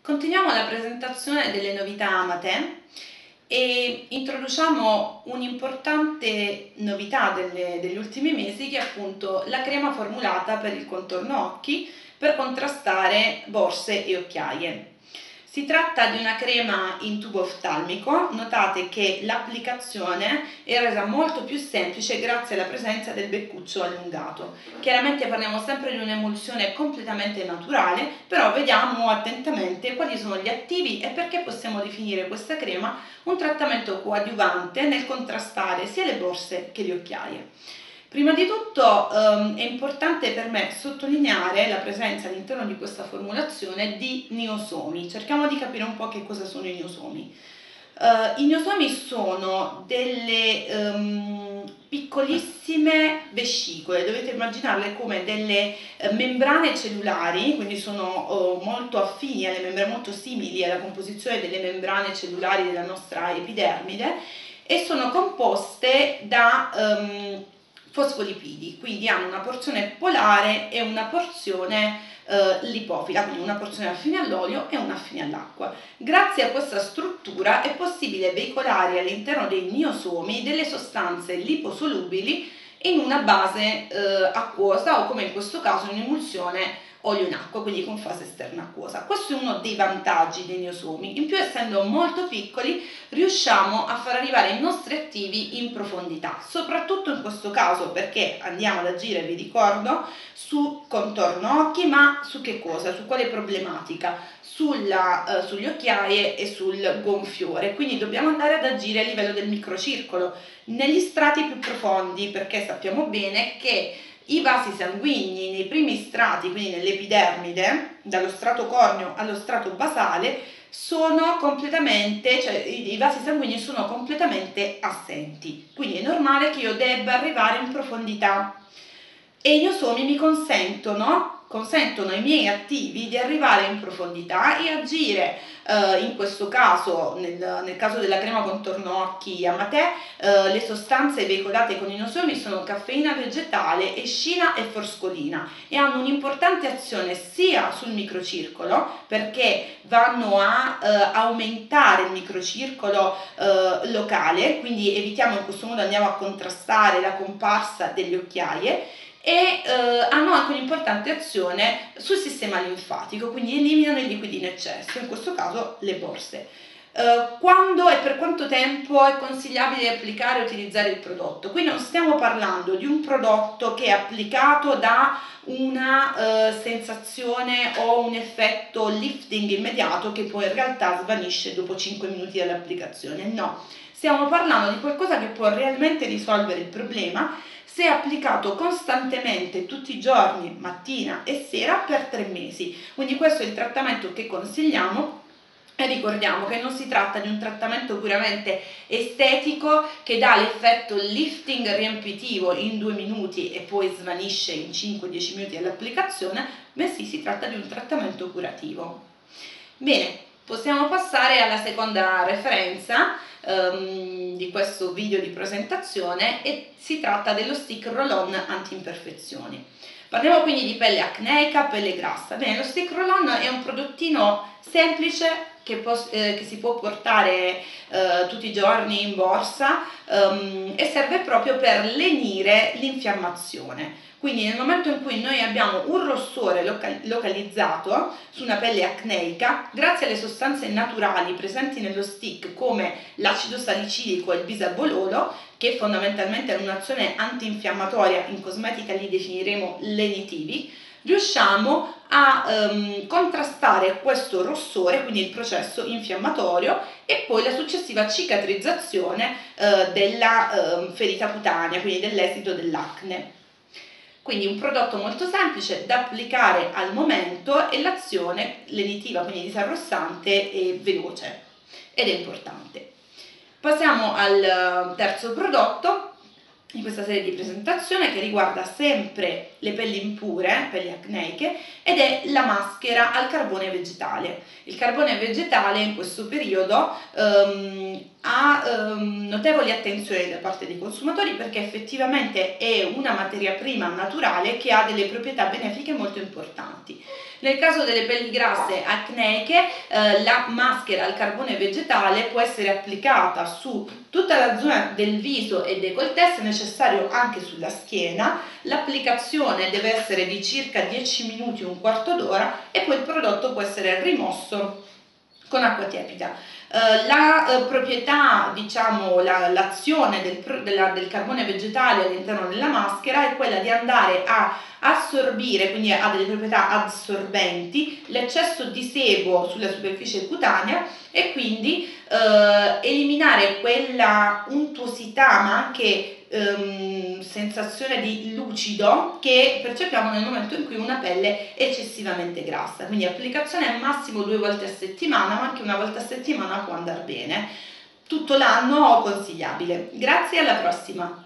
Continuiamo la presentazione delle novità Amate e introduciamo un'importante novità degli ultimi mesi, che è appunto la crema formulata per il contorno occhi per contrastare borse e occhiaie. Si tratta di una crema in tubo oftalmico. Notate che l'applicazione è resa molto più semplice grazie alla presenza del beccuccio allungato. Chiaramente parliamo sempre di un'emulsione completamente naturale, però vediamo attentamente quali sono gli attivi e perché possiamo definire questa crema un trattamento coadiuvante nel contrastare sia le borse che le occhiaie. Prima di tutto è importante per me sottolineare la presenza all'interno di questa formulazione di neosomi. Cerchiamo di capire un po' che cosa sono i neosomi. I neosomi sono delle piccolissime vescicole, dovete immaginarle come delle membrane cellulari, quindi sono molto affini alle membrane, molto simili alla composizione delle membrane cellulari della nostra epidermide, e sono composte da fosfolipidi, quindi hanno una porzione polare e una porzione lipofila, quindi una porzione affine all'olio e una affine all'acqua. Grazie a questa struttura è possibile veicolare all'interno dei neosomi delle sostanze liposolubili in una base acquosa, o come in questo caso un'emulsione olio in acqua, quindi con fase esterna acquosa. Questo è uno dei vantaggi dei neosomi. In più, essendo molto piccoli, riusciamo a far arrivare i nostri attivi in profondità, soprattutto in questo caso perché andiamo ad agire, vi ricordo, su contorno occhi, ma su che cosa? Su quale problematica? Sulle occhiaie e sul gonfiore. Quindi dobbiamo andare ad agire a livello del microcircolo, negli strati più profondi, perché sappiamo bene che i vasi sanguigni nei primi strati, quindi nell'epidermide, dallo strato corneo allo strato basale, sono completamente, cioè i vasi sanguigni sono completamente assenti. Quindi è normale che io debba arrivare in profondità, e i neosomi mi consentono ai miei attivi di arrivare in profondità e agire in questo caso, nel caso della crema contorno occhi Amate, le sostanze veicolate con i neosomi sono caffeina vegetale, escina e forscolina, e hanno un'importante azione sia sul microcircolo, perché vanno a aumentare il microcircolo locale, quindi evitiamo, in questo modo andiamo a contrastare la comparsa delle occhiaie, e hanno anche un'importante azione sul sistema linfatico, quindi eliminano i liquidi in eccesso, in questo caso le borse. Quando e per quanto tempo è consigliabile applicare e utilizzare il prodotto? Qui non stiamo parlando di un prodotto che è applicato da una sensazione o un effetto lifting immediato che poi in realtà svanisce dopo 5 minuti dall'applicazione, no. Stiamo parlando di qualcosa che può realmente risolvere il problema se applicato costantemente tutti i giorni, mattina e sera, per 3 mesi. Quindi questo è il trattamento che consigliamo, e ricordiamo che non si tratta di un trattamento puramente estetico che dà l'effetto lifting riempitivo in 2 minuti e poi svanisce in 5-10 minuti all'applicazione, bensì si tratta di un trattamento curativo. Bene, possiamo passare alla seconda referenza di questo video di presentazione, e si tratta dello stick roll-on anti-imperfezioni. Parliamo quindi di pelle acneica, pelle grassa. Bene, lo stick roll-on è un prodottino semplice che si può portare tutti i giorni in borsa e serve proprio per lenire l'infiammazione. Quindi nel momento in cui noi abbiamo un rossore localizzato su una pelle acneica, grazie alle sostanze naturali presenti nello stick come l'acido salicilico e il bisabololo, che fondamentalmente hanno un'azione antinfiammatoria, in cosmetica li definiremo lenitivi, riusciamo a contrastare questo rossore, quindi il processo infiammatorio, e poi la successiva cicatrizzazione della ferita cutanea, quindi dell'esito dell'acne. Quindi un prodotto molto semplice da applicare al momento, e l'azione lenitiva, quindi disarrossante, è veloce ed è importante. Passiamo al terzo prodotto in questa serie di presentazione, che riguarda sempre le pelli impure, pelli acneiche, ed è la maschera al carbone vegetale. Il carbone vegetale in questo periodo ha notevoli attenzioni da parte dei consumatori, perché effettivamente è una materia prima naturale che ha delle proprietà benefiche molto importanti. Nel caso delle pelli grasse acneiche, la maschera al carbone vegetale può essere applicata su tutta la zona del viso e décolleté, se necessario anche sulla schiena. L'applicazione deve essere di circa 10 minuti, un quarto d'ora, e poi il prodotto può essere rimosso con acqua tiepida. La proprietà, diciamo, l'azione del carbone vegetale all'interno della maschera è quella di andare a assorbire, quindi ha delle proprietà assorbenti, l'eccesso di sebo sulla superficie cutanea e quindi eliminare quella untuosità ma anche sensazione di lucido che percepiamo nel momento in cui una pelle è eccessivamente grassa. Quindi applicazione massimo 2 volte a settimana, ma anche una volta a settimana può andare bene. Tutto l'anno consigliabile. Grazie, alla prossima!